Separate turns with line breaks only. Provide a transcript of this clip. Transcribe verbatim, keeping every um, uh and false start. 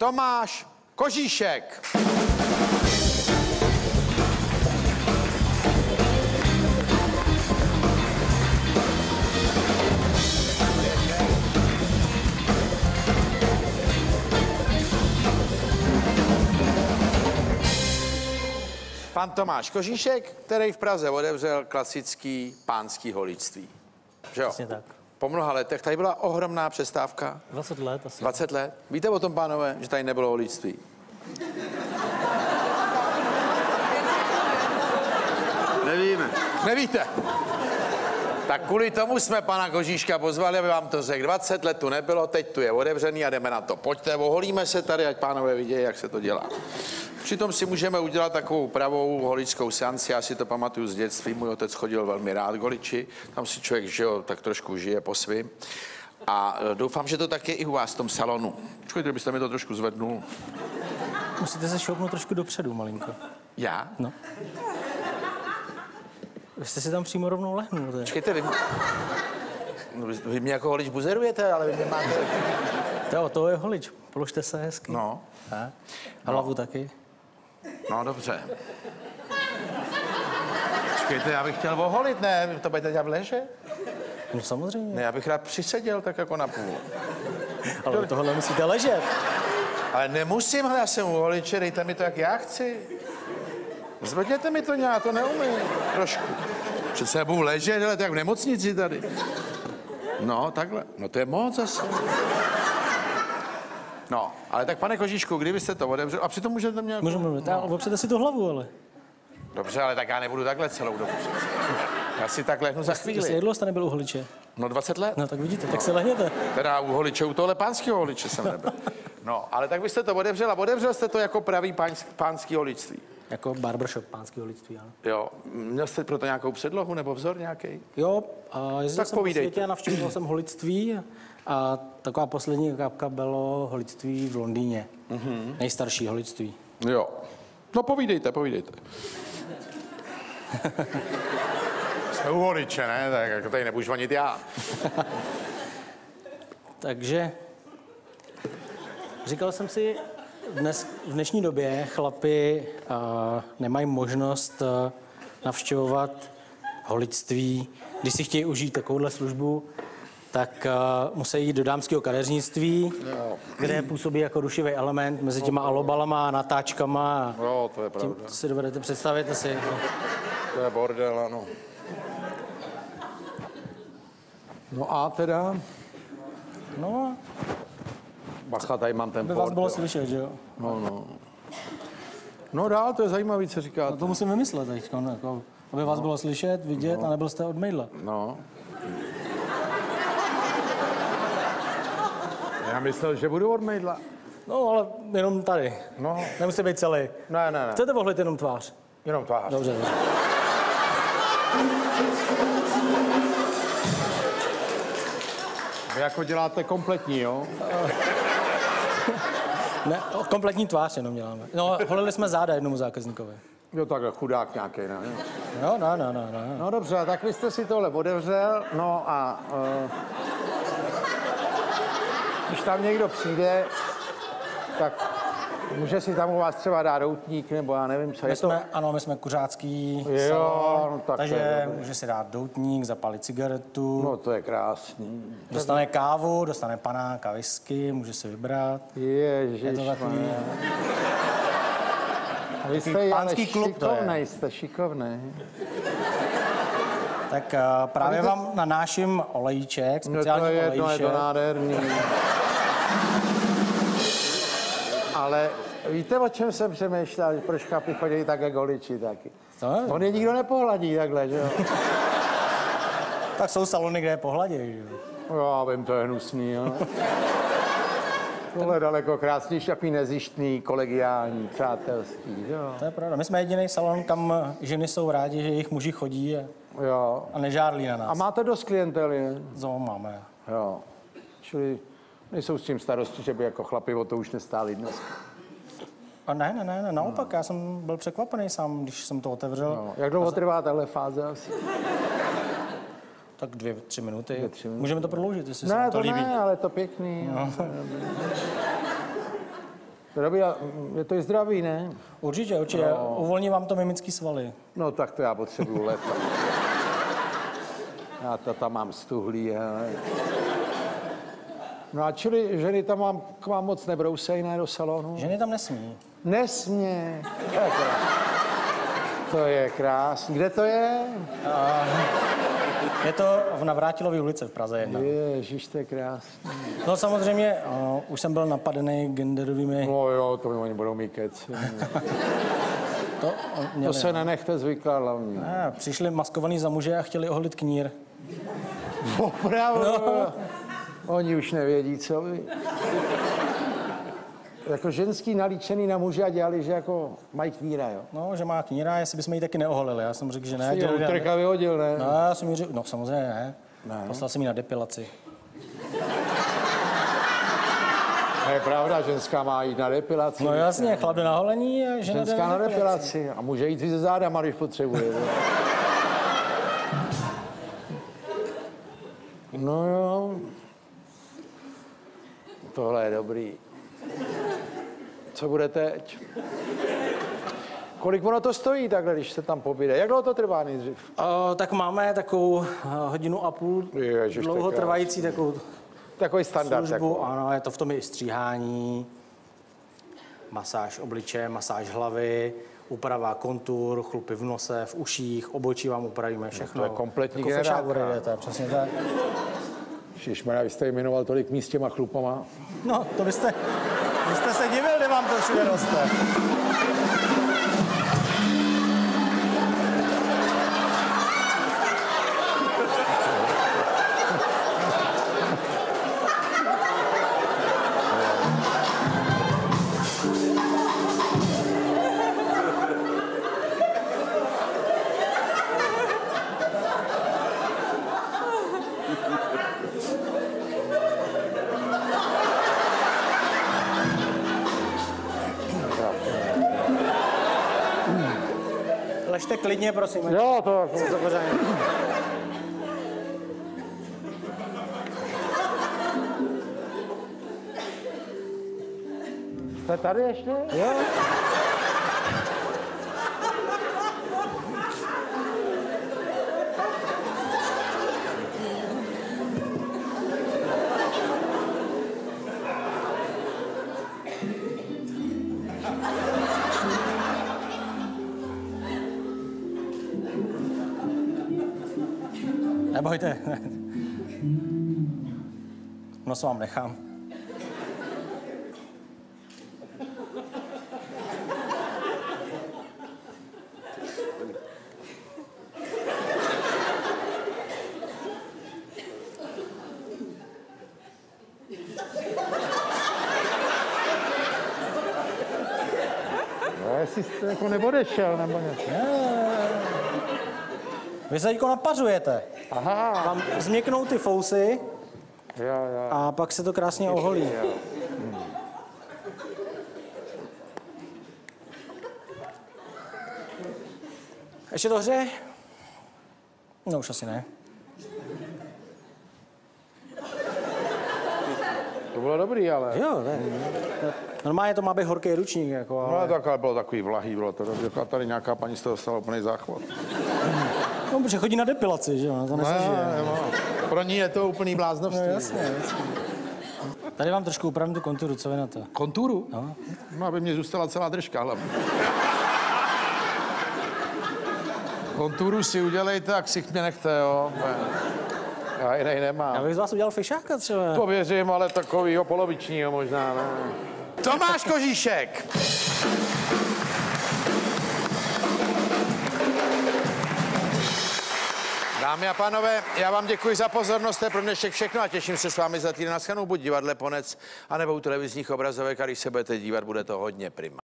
Tomáš Kožíšek. Pan Tomáš Kožíšek, který v Praze otevřel klasický pánský holičství. Že jo?
Přesně tak.
Po mnoha letech tady byla ohromná přestávka.
dvacet let asi.
dvacet let. Víte o tom, pánové, že tady nebylo holičství?
Nevíme.
Nevíte? Tak kvůli tomu jsme pana Kožíška pozvali, aby vám to řekl. dvacet let tu nebylo, teď tu je otevřený a jdeme na to. Pojďte, oholíme se tady, ať pánové vidějí, jak se to dělá. Přitom si můžeme udělat takovou pravou holičskou seanci, já si to pamatuju z dětství, můj otec chodil velmi rád k holiči, tam si člověk, že jo, tak trošku žije po svým. A doufám, že to tak je i u vás v tom salonu. Počkejte, byste mi to trošku zvednul.
Musíte se šoupnout trošku dopředu, malinko.
Já?
No. Vy jste si tam přímo rovnou lehnul. To je.
Počkejte, vy, vy, vy mě jako holič buzerujete, ale vy mě máte...
To, to je holič, položte se hezky.
No.
A hlavu no. taky.
No, dobře. Počkejte, já bych chtěl oholit, ne? To budete dělat v leže?
No samozřejmě.
Ne, já bych rád přiseděl tak jako na půl.
Ale tohle musíte ležet.
Ale nemusím, ale já jsem u holiče, dejte mi to, jak já chci. Zvedněte mi to nějak, to neumím. Trošku. Přece já budu ležet, ale tak v nemocnici tady. No, takhle. No to je moc zase. No, ale tak pane Kožíšku, kdybyste to otevřel, a přitom můžete mě...
Můžeme mluvit, no. Opřete si tu hlavu, ale.
Dobře, ale tak já nebudu takhle celou dobu. Já si tak lehnu za chvíli.
Jestli jedlo jste nebyl u holiče?
No dvacet let.
No tak vidíte, tak se lehněte.
Teda u holiče, u tohle pánského holiče jsem nebyl. No, ale tak byste to otevřel a otevřel jste to jako pravý pánský, pánský holičství.
Jako barbershop pánský holičství, ano.
Jo, měl jste pro to nějakou předlohu nebo vzor nějaký?
Jo, a jezdil
Tak
jsem po
povídejte.
světě a navštívil jsem holičství a taková poslední kapka bylo holičství v Londýně. Mm-hmm. Nejstarší holičství.
Jo. No povídejte, povídejte. Jsme u holiče, ne? Tak jako tady nebudu žvanit já.
Takže říkal jsem si, dnes, v dnešní době chlapi uh, nemají možnost uh, navštěvovat holičství. Když si chtějí užít takovouhle službu, tak uh, musí jít do dámského kadeřnictví,
Jo.
kde působí jako rušivý element mezi těma no, alobalama a natáčkama.
Jo, to je pravda.
Tím si dovedete představit asi.
To je bordel, ano. No a teda?
No,
Bacha, tady mám ten
aby
bordel.
vás bylo slyšet, že jo?
No, no. No dál, to je zajímavý, co říkáte.
No to musím vymyslet teď, jako, aby vás bylo slyšet, vidět no. a nebyl jste od maila.
No. Já myslel, že budu od maila.
No, ale jenom tady.
No.
Nemusíte být celý.
Ne, ne, ne.
Chcete vohlit jenom tvář?
Jenom tvář.
Dobře, dobře.
Vy jako děláte kompletní, jo?
Ne, kompletní tvář jenom děláme. No, holili jsme záda jednomu zákazníkovi.
Jo, takhle chudák nějaký, ne?
No, no, no, no, no.
No dobře, tak vy jste si tohle otevřel, no a... Uh, když tam někdo přijde, tak může si tam u vás třeba dát doutník, nebo já nevím, co
My
je
jsme,
to.
ano, my jsme kuřácký
Jo,
salon,
no tak
takže může si dát doutník, zapalit cigaretu,
No to je krásný.
dostane kávu, dostane panáka, whisky, může si vybrat.
Ježiš,
Je to takový...
Vy jste ale
pánský klub to je.
šikovnej, jste šikovnej.
Tak uh, právě
to...
vám nanáším olejček,
No
speciální
to je,
olejček.
to je to nádherný. Ale víte, o čem jsem přemýšlel, proč chlapi chodí tak jak holiči taky?
To je?
On je nikdo nepohladí takhle, že jo?
Tak jsou salony, kde je pohladí, že jo?
Já vím, to je hnusný, jo. Tohle je daleko krásnější, takový nezištný, kolegiální, přátelský, jo.
To je pravda. My jsme jediný salon, kam ženy jsou rádi, že jejich muži chodí a,
Jo.
a nežárlí na nás.
A máte dost klientely, ne?
Co máme?
Jo. Čili nejsou s tím starosti, že by jako chlapi o to už nestáli dnes.
A ne, ne, ne, ne, naopak, no. Já jsem byl překvapený sám, když jsem to otevřel.
No. Jak dlouho trvá tahle fáze asi?
Tak dvě, tři minuty.
Dvě, tři minuty.
Můžeme to prodloužit, jestli se
Ne,
vám to
to
líbí.
ne, ale to pěkný. No.
Dobrý, je to i zdravý, ne?
Určitě, určitě. No. Uvolní vám to mimický svaly.
No tak to já potřebuju letat. Já to tam mám stuhlý, hele. No a čili ženy tam mám, k vám moc nebrousej, ne, do salonu?
Ženy tam nesmí.
Nesmě. To je krásný. To je krásný. Kde to je?
A... Je to v Navrátilově ulici v Praze jedna.
Ježiš, to je krásný.
No samozřejmě, uh, už jsem byl napadený genderovými...
No jo, to mi oni budou mít kec.
To,
to se nenechte zvykat hlavně.
Ne, přišli maskovaný za muže a chtěli oholit knír.
Opravdu? No. Oni už nevědí, co vy. Jako ženský nalíčený na muže a dělali, že jako mají kníra, jo?
No, že má kníra, jestli bychom ji taky neoholili. Já jsem řekl, že ne.
Jsi ji utrka vyhodil, ne?
No, já jsem jí řekl, no samozřejmě ne. ne. Poslal jsem ji na depilaci.
To je pravda, ženská má jít na depilaci.
No jasně, chlap jde na holení a žena
ženská na depilaci. A může jít i ze zádama, když potřebuje. No jo. Tohle je dobrý. Co bude teď? Kolik ono to stojí takhle, když se tam pobíde? Jak dlouho to trvá nejdřív?
O, tak máme takovou uh, hodinu a půl
Ježiš,
dlouho trvající takovou
takový standard.
službu.
Takový.
Ano, je to v tom i stříhání, masáž obličeje, masáž hlavy, úprava kontur, chlupy v nose, v uších, obočí vám upravíme všechno.
No to je kompletní
jako
generálka.
generálka. Přesně tak.
Šišmarja, vy jste jmenoval tolik míst s těma chlupama.
No, to byste, byste se divil, kde vám to všude roste. Ležte klidně, prosím.
Jo, to jako...
Co to pořádně.
Jste tady ještě?
Jo. Nebojte. Nos vám nechám.
No, jestli jste jako neodešel, nebo něco.
Vy se jako napařujete.
Aha.
Vám změknou ty fousy
Jo, jo.
a pak se to krásně oholí.
Jo. Hmm.
Ještě to hřeje? No už asi ne.
To bylo dobrý, ale...
Jo, ne. Normálně to má být horký ručník, jako,
No,
ale...
to takhle bylo takový vlahý, bylo to dobře. A tady nějaká paní z toho dostala úplný záchvat.
No, protože chodí na depilaci, že jo, to nesažije.
Ne, ne, pro ní je to úplný bláznovství.
No, jasně, jasně. Tady vám trošku upravím tu konturu, co vy na to?
Konturu?
No.
No, aby mě zůstala celá držka hlavně. Konturu si udělejte a ksicht mě nechte, jo. Já jinej nemám.
Já bych z vás udělal fišáka třeba.
To věřím, ale takovýho polovičního možná, ne.
Tomáš Kožíšek. Dámy a pánové, já vám děkuji za pozornost, to je pro dnešek všechno a těším se s vámi za týden na shledanou, buď divadle Ponec, anebo u televizních obrazovek, a když se budete dívat, bude to hodně prima.